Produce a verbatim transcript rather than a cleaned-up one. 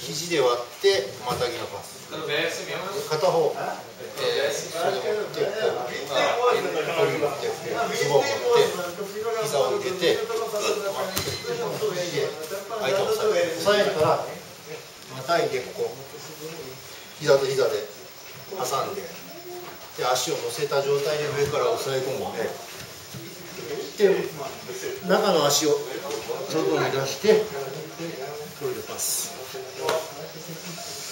肘で割ってまたぎのパス。片方、えー、それで持ってこう取り持ってズボン持って膝を入れて相手を押さえる押さえるからまたいでここ膝と膝で挟んでで足を乗せた状態で上から押さえ込んでで中の足を外に出してこれでパス。